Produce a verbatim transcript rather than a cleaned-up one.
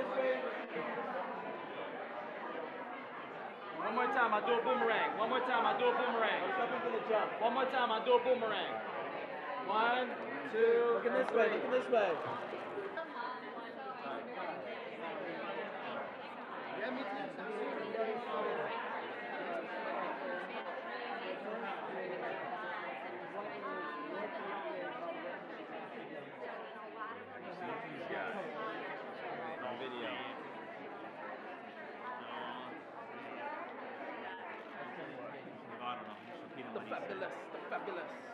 One more time, I'll do a boomerang. One more time, I'll do a boomerang. I'm stopping for the jump. One more time, I'll do a boomerang. One, two, looking this way, looking this way. Yeah, me too. On video. I don't know. The fabulous, the fabulous.